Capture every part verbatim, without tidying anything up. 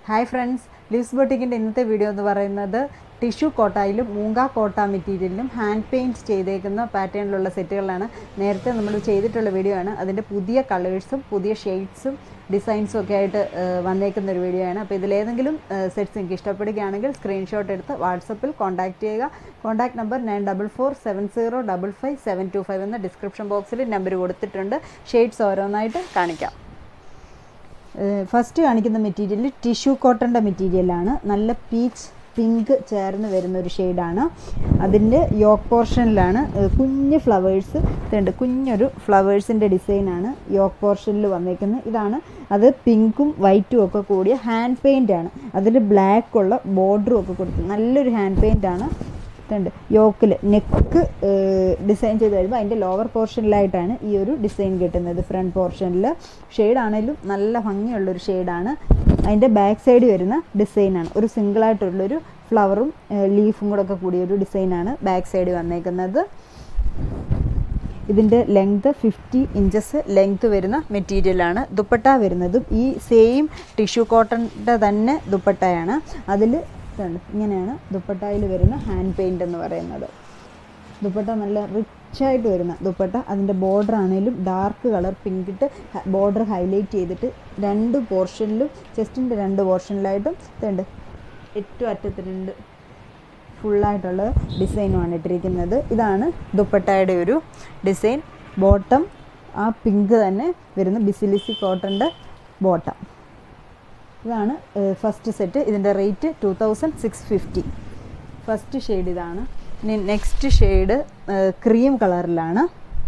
Hi friends, Liv's Boutique in the video the tissue കോട്ടയിലും മൂംഗ കോട്ട മെറ്റീരിയലിലും hand paint ചെയ്തേക്കുന്ന പാറ്റേണിലുള്ള സെറ്റുകളാണ് നേരത്തെ നമ്മൾ ചെയ്തിട്ടുള്ള വീഡിയോ ആണ്. അതിന്റെ പുതിയ കളേഴ്സും പുതിയ ഷെയ്ഡ്സും ഡിസൈൻസും ഒക്കെ ആയിട്ട് വന്നേക്കുന്ന ഒരു വീഡിയോ ആണ്. അപ്പോൾ ഇതിലേതെങ്കിലും സെറ്റ്സ് നിങ്ങൾക്ക് ഇഷ്ടപ്പെടുകയാണെങ്കിൽ സ്ക്രീൻഷോട്ട് എടുത്ത് വാട്സാപ്പിൽ കോൺടാക്ട് ചെയ്യുക. Contact number nine double four seven zero double five seven two five എന്ന ഡിസ്ക്രിപ്ഷൻ ബോക്സിൽ നമ്പർ കൊടുത്തിട്ടുണ്ട്. ഷെയ്ഡ്സ് ഓരോന്നായിട്ട് കാണിക്കാം. ഫസ്റ്റ് കാണിക്കുന്ന മെറ്റീരിയൽ ടിഷ്യൂ കോട്ടൻ്റെ മെറ്റീരിയലാണ്. നല്ല പീച്ച് പിങ്ക് ചേർന്ന് വരുന്ന ഒരു ഷെയ്ഡാണ്. അതിൻ്റെ യോക്ക് പോർഷനിലാണ് കുഞ്ഞ് ഫ്ലവേഴ്സ് ഇതുണ്ട്. കുഞ്ഞൊരു ഫ്ലവേഴ്സിൻ്റെ ഡിസൈനാണ് യോക്ക് പോർഷനിൽ വന്നേക്കുന്നത്. ഇതാണ് അത് പിങ്കും വൈറ്റും ഒക്കെ കൂടിയ ഹാൻഡ് പെയിൻ്റാണ്. അതിൽ ബ്ലാക്കുള്ള ബോർഡറും ഒക്കെ കൊടുത്തു നല്ലൊരു ഹാൻഡ് പെയിൻ്റാണ്. ഇതുണ്ട് യോക്കിൽ നെക്ക് ഡിസൈൻ ചെയ്ത് കഴിയുമ്പോൾ അതിൻ്റെ ലോവർ പോർഷനിലായിട്ടാണ് ഈ ഒരു ഡിസൈൻ കിട്ടുന്നത്. ഫ്രണ്ട് പോർഷനിൽ ഷെയ്ഡാണേലും നല്ല ഭംഗിയുള്ളൊരു ഷെയ്ഡാണ്. അതിൻ്റെ ബാക്ക് സൈഡ് വരുന്ന ഡിസൈനാണ്. ഒരു സിംഗിളായിട്ടുള്ളൊരു ഫ്ലവറും ലീഫും കൂടെ ഒക്കെ കൂടിയ ഒരു ഡിസൈനാണ് ബാക്ക് സൈഡ് വന്നേക്കുന്നത്. ഇതിൻ്റെ ലെങ്ത് ഫിഫ്റ്റി ഇഞ്ചസ് ലെങ്ത് വരുന്ന മെറ്റീരിയലാണ്. ദുപ്പട്ട വരുന്നതും ഈ സെയിം ടിഷ്യൂ കോട്ടൻ്റെ തന്നെ ദുപ്പട്ടയാണ്. അതിൽ ഇങ്ങനെയാണ് ദുപ്പട്ടയിൽ വരുന്ന ഹാൻഡ് പെയിൻ്റ് എന്ന് പറയുന്നത്. ദുപ്പട്ട നല്ല റിച്ചായിട്ട് വരുന്ന ദുപ്പട്ട. അതിൻ്റെ ബോർഡർ ആണെങ്കിലും ഡാർക്ക് കളർ പിങ്കിട്ട് ബോർഡർ ഹൈലൈറ്റ് ചെയ്തിട്ട് രണ്ട് പോർഷനിലും ചെസ്റ്റിൻ്റെ രണ്ട് പോർഷനിലായിട്ടും ഇതുണ്ട് ഏറ്റവും അറ്റത്ത് രണ്ട് ഫുള്ളായിട്ടുള്ള ഡിസൈനുമാണ് ഇട്ടിരിക്കുന്നത്. ഇതാണ് ദുപ്പട്ടയുടെ ഒരു ഡിസൈൻ. ബോട്ടം ആ പിങ്ക് തന്നെ വരുന്ന ബിസിലിസി കോട്ടൻ്റെ ബോട്ടം. ഇതാണ് ഫസ്റ്റ് സെറ്റ്. ഇതിൻ്റെ rate two thousand six fifty. First shade ഇതാണ്. ഇനി നെക്സ്റ്റ് ഷെയ്ഡ് ക്രീം കളറിലാണ്.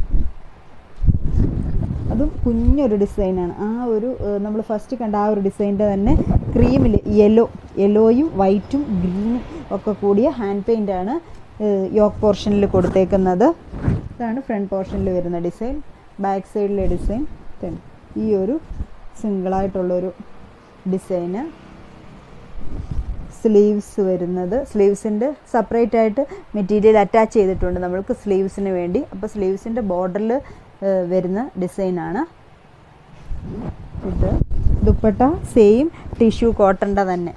അതും കുഞ്ഞൊരു ഡിസൈനാണ്. ആ ഒരു നമ്മൾ ഫസ്റ്റ് കണ്ട ആ ഒരു ഡിസൈൻ്റെ തന്നെ ക്രീമിൽ യെല്ലോ യെല്ലോയും വൈറ്റും ഗ്രീനും ഒക്കെ കൂടിയ ഹാൻഡ് പെയിൻ്റാണ് യോക്ക് പോർഷനിൽ കൊടുത്തേക്കുന്നത്. ഇതാണ് ഫ്രണ്ട് പോർഷനിൽ വരുന്ന ഡിസൈൻ. ബാക്ക് സൈഡിലെ ഡിസൈൻ ഈ ഒരു സിംഗിളായിട്ടുള്ളൊരു ഡിസൈന്. സ്ലീവ്സ് വരുന്നത് സ്ലീവ്സിൻ്റെ സെപ്പറേറ്റ് ആയിട്ട് മെറ്റീരിയൽ അറ്റാച്ച് ചെയ്തിട്ടുണ്ട് നമ്മൾക്ക് സ്ലീവ്സിന് വേണ്ടി. അപ്പോൾ സ്ലീവ്സിൻ്റെ ബോർഡറിൽ വരുന്ന ഡിസൈനാണ് ഇത്. ദുപ്പട്ട സെയിം ടിഷ്യൂ കോട്ടൻ്റെ തന്നെ.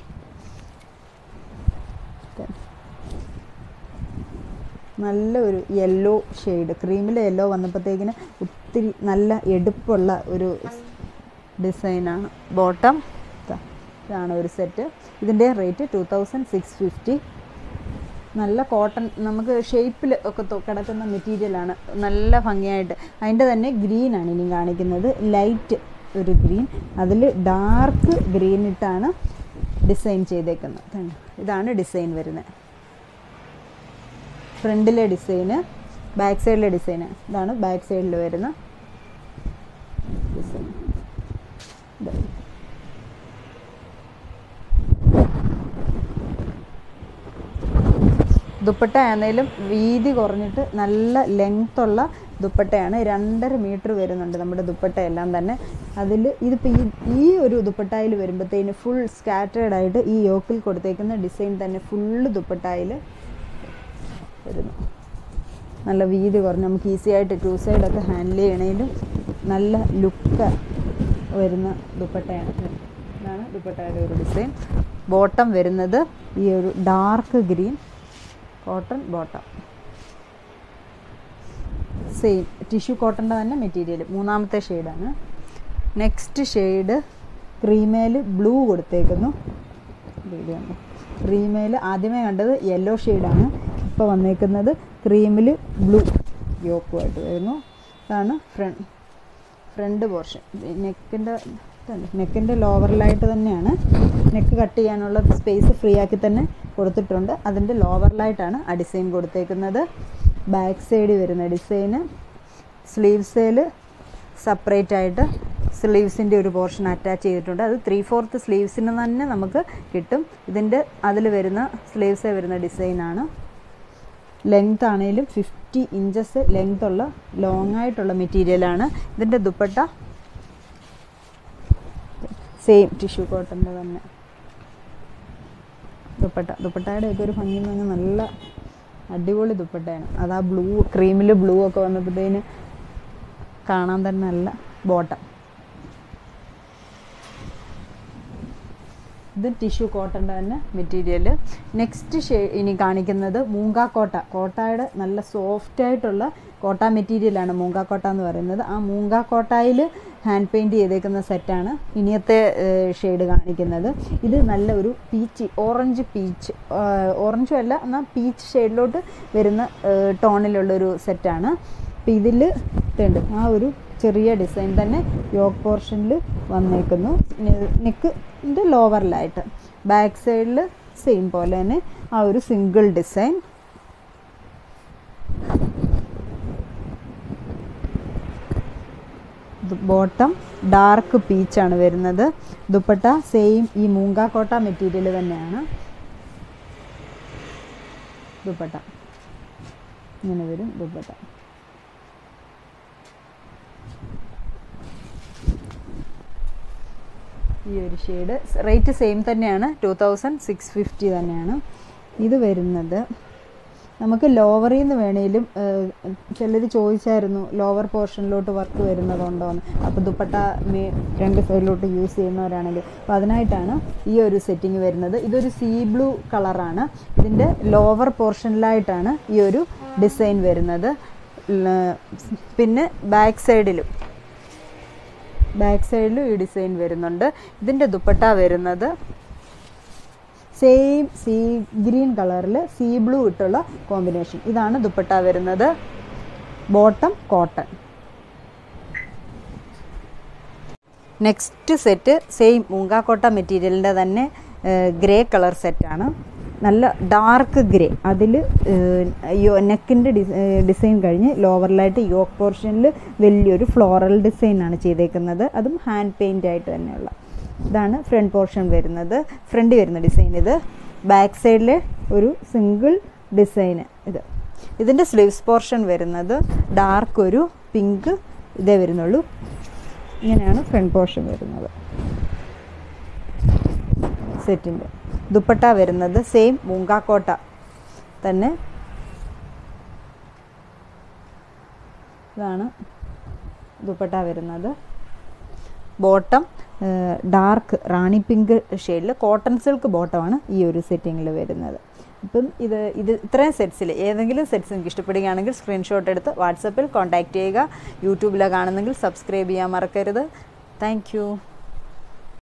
നല്ല ഒരു യെല്ലോ ഷെയ്ഡ്, ക്രീമിലെ യെല്ലോ വന്നപ്പോഴത്തേക്കിന് ഒത്തിരി നല്ല എടുപ്പുള്ള ഒരു ഡിസൈനാണ്. ബോട്ടം ഇതാണ് ഒരു സെറ്റ്. ഇതിൻ്റെ rate two thousand six fifty. നല്ല കോട്ടൺ നമുക്ക് ഷേപ്പിൽ ഒക്കെ കിടക്കുന്ന മെറ്റീരിയലാണ്. നല്ല ഭംഗിയായിട്ട് അതിൻ്റെ തന്നെ ഗ്രീനാണ് ഇനി കാണിക്കുന്നത്. ലൈറ്റ് ഒരു ഗ്രീൻ, അതിൽ ഡാർക്ക് ഗ്രീൻ ഇട്ടാണ് ഡിസൈൻ ചെയ്തേക്കുന്നത്. ഇതാണ് ഡിസൈൻ വരുന്നത്. ഫ്രണ്ടിലെ ഡിസൈന്, ബാക്ക് സൈഡിലെ ഡിസൈന്. ഇതാണ് ബാക്ക് സൈഡിൽ വരുന്ന ഡിസൈൻ. ദുപ്പട്ട ആണെങ്കിലും വീതി കുറഞ്ഞിട്ട് നല്ല ലെങ്ത്തുള്ള ദുപ്പട്ടയാണ്. രണ്ടര മീറ്റർ വരുന്നുണ്ട് നമ്മുടെ ദുപ്പട്ട എല്ലാം തന്നെ. അതിൽ ഇതിപ്പോൾ ഈ ഈ ഒരു ദുപ്പട്ടയിൽ വരുമ്പോഴത്തേന് ഫുൾ സ്കാറ്റേർഡ് ആയിട്ട് ഈ യോക്കിൽ കൊടുത്തേക്കുന്ന ഡിസൈൻ തന്നെ ഫുള്ള് ദുപ്പട്ടയിൽ വരുന്നു. നല്ല വീതി കുറഞ്ഞ് നമുക്ക് ഈസി ആയിട്ട് ടു സൈഡൊക്കെ ഹാൻഡിൽ ചെയ്യണേലും നല്ല ലുക്ക് വരുന്ന ദുപ്പട്ടയാണ്. ഇതാണ് ദുപ്പട്ടയുടെ ഒരു ഡിസൈൻ. ബോട്ടം വരുന്നത് ഈ ഒരു dark green cotton bottom. Same tissue കോട്ടൻ്റെ തന്നെ മെറ്റീരിയൽ. മൂന്നാമത്തെ ഷെയ്ഡാണ്. നെക്സ്റ്റ് ഷെയ്ഡ് ക്രീമേൽ ബ്ലൂ കൊടുത്തേക്കുന്നു. ക്രീമേൽ ആദ്യമേ കണ്ടത് യെല്ലോ ഷെയ്ഡാണ്. ഇപ്പോൾ വന്നേക്കുന്നത് ക്രീമിൽ ബ്ലൂ യോക്കുമായിട്ട് വരുന്നു. ഇതാണ് ഫ്രണ്ട് ഫ്രണ്ട് പോർഷൻ. നെക്കിൻ്റെ നെക്കിൻ്റെ ലോവറിലായിട്ട് തന്നെയാണ്. നെക്ക് കട്ട് ചെയ്യാനുള്ള സ്പേസ് ഫ്രീ ആക്കി തന്നെ കൊടുത്തിട്ടുണ്ട്. അതിൻ്റെ ലോവറിലായിട്ടാണ് ആ ഡിസൈൻ കൊടുത്തേക്കുന്നത്. ബാക്ക് സൈഡ് വരുന്ന ഡിസൈന് സ്ലീവ്സിൽ സെപ്പറേറ്റ് ആയിട്ട് സ്ലീവ്സിൻ്റെ ഒരു പോർഷൻ അറ്റാച്ച് ചെയ്തിട്ടുണ്ട്. അത് ത്രീ ഫോർത്ത് സ്ലീവ്സിന് തന്നെ നമുക്ക് കിട്ടും. ഇതിൻ്റെ അതിൽ വരുന്ന സ്ലീവ്സിൽ വരുന്ന ഡിസൈനാണ്. ലെങ്ത് ആണെങ്കിലും ഫിഫ്റ്റി ഇഞ്ചസ് ലെങ്ത് ഉള്ള ലോങ് ആയിട്ടുള്ള മെറ്റീരിയലാണ്. ഇതിൻ്റെ ദുപ്പട്ട സെയിം ടിഷ്യൂ കോട്ടൻ്റെ തന്നെ ദുപ്പട്ട. ദുപ്പട്ടയുടെ ഒക്കെ ഒരു ഭംഗി എന്ന് പറഞ്ഞാൽ നല്ല അടിപൊളി ദുപ്പട്ടയാണ്. അത് ആ ബ്ലൂ ക്രീമിൽ ബ്ലൂ ഒക്കെ വന്നപ്പോഴത്തേന് കാണാൻ തന്നെ നല്ല ബോട്ടം. ഇത് ടിഷ്യൂ കോട്ടൻ്റെ തന്നെ മെറ്റീരിയൽ. നെക്സ്റ്റ് ഷേ ഇനി കാണിക്കുന്നത് മൂങ്കാ കോട്ട. കോട്ടയുടെ നല്ല സോഫ്റ്റ് ആയിട്ടുള്ള കോട്ട മെറ്റീരിയലാണ് മൂങ്കാ കോട്ട എന്ന് പറയുന്നത്. ആ മൂങ്കാ കോട്ടയിൽ ഹാൻഡ് പെയിൻറ്റ് ചെയ്തേക്കുന്ന സെറ്റാണ് ഇനിയത്തെ ഷെയ്ഡ് കാണിക്കുന്നത്. ഇത് നല്ല ഒരു പീച്ച്, ഓറഞ്ച് പീച്ച്, ഓറഞ്ചും അല്ല എന്നാൽ പീച്ച് ഷെയ്ഡിലോട്ട് വരുന്ന ടോണിലുള്ളൊരു സെറ്റാണ്. അപ്പോൾ ഇതിൽ ഇതുണ്ട് ആ ഒരു ചെറിയ ഡിസൈൻ തന്നെ യോക്ക് പോർഷനിൽ വന്നേക്കുന്നു, നെക്കിൻ്റെ ലോവറിലായിട്ട്. ബാക്ക് സൈഡിൽ സെയിം പോലെ തന്നെ ആ ഒരു സിംഗിൾ ഡിസൈൻ. ബോട്ടം ഡാർക്ക് പീച്ചാണ് വരുന്നത്. ദുപ്പട്ട സെയിം ഈ മൂങ്കാ കോട്ട മെറ്റീരിയൽ തന്നെയാണ്. ദുപ്പട്ട ഇങ്ങനെ വരും. ദുപ്പട്ട ഈ ഒരു ഷെയ്ഡ് റേറ്റ് സെയിം തന്നെയാണ്, ടു തൗസൻഡ് സിക്സ് ഫിഫ്റ്റി തന്നെയാണ് ഇത് വരുന്നത്. നമുക്ക് ലോവറിൽ നിന്ന് വേണേലും ചിലർ ചോദിച്ചായിരുന്നു ലോവർ പോർഷനിലോട്ട് വർക്ക് വരുന്നതുണ്ടോ എന്ന്. അപ്പോൾ ദുപ്പട്ട രണ്ട് സൈഡിലോട്ട് യൂസ് ചെയ്യുന്നവരാണെങ്കിൽ അപ്പോൾ അതിനായിട്ടാണ് ഈ ഒരു സെറ്റിങ് വരുന്നത്. ഇതൊരു സീ ബ്ലൂ കളറാണ്. ഇതിൻ്റെ ലോവർ പോർഷനിലായിട്ടാണ് ഈ ഒരു ഡിസൈൻ വരുന്നത്. പിന്നെ ബാക്ക് സൈഡിലും ബാക്ക് സൈഡിലും ഈ ഡിസൈൻ വരുന്നുണ്ട്. ഇതിൻ്റെ ദുപ്പട്ട വരുന്നത് സെയിം സീ ഗ്രീൻ കളറിൽ സീ ബ്ലൂ ഇട്ടുള്ള കോമ്പിനേഷൻ. ഇതാണ് ദുപ്പട്ട വരുന്നത്. Bottom cotton. Next set same munga Kota മെറ്റീരിയലിൻ്റെ തന്നെ ഗ്രേ കളർ സെറ്റാണ്. നല്ല ഡാർക്ക് ഗ്രേ. അതിൽ നെക്കിൻ്റെ ഡിസൈൻ കഴിഞ്ഞ് ലോവറിലായിട്ട് യോക്ക് പോർഷനിൽ വലിയൊരു ഫ്ലോറൽ ഡിസൈനാണ് ചെയ്തേക്കുന്നത്. അതും ഹാൻഡ് പെയിൻ്റ് ആയിട്ട് തന്നെയുള്ള. ഇതാണ് ഫ്രണ്ട് പോർഷൻ വരുന്നത്, ഫ്രണ്ട് വരുന്ന ഡിസൈൻ. ഇത് ബാക്ക് സൈഡിൽ ഒരു സിംഗിൾ ഡിസൈന്. ഇത് ഇതിൻ്റെ സ്ലീവ്സ് പോർഷൻ വരുന്നത് ഡാർക്ക് ഒരു പിങ്ക് ഇതേ വരുന്നുള്ളൂ. ഇങ്ങനെയാണ് ഫ്രണ്ട് പോർഷൻ വരുന്നത് സെറ്റിൻ്റെ. ദുപ്പട്ട വരുന്നത് സെയിം മൂങ്കാ കോട്ട തന്നെ. ഇതാണ് ദുപ്പട്ട വരുന്നത്. ബോട്ടം ഡാർക്ക് റാണി പിങ്ക് ഷെയ്ഡിൽ കോട്ടൺ സിൽക്ക് ബോട്ടമാണ് ഈ ഒരു സെറ്റിങ്ങിൽ വരുന്നത്. അപ്പം ഇത് ഇത് ഇത്രയും സെറ്റ്സിൽ ഏതെങ്കിലും സെറ്റ്സ് നിങ്ങൾക്ക് ഇഷ്ടപ്പെടുകയാണെങ്കിൽ സ്ക്രീൻഷോട്ട് എടുത്ത് വാട്സപ്പിൽ കോൺടാക്റ്റ് ചെയ്യുക. യൂട്യൂബിലാണ് കാണുന്നെങ്കിൽ സബ്സ്ക്രൈബ് ചെയ്യാൻ മറക്കരുത്. Thank U.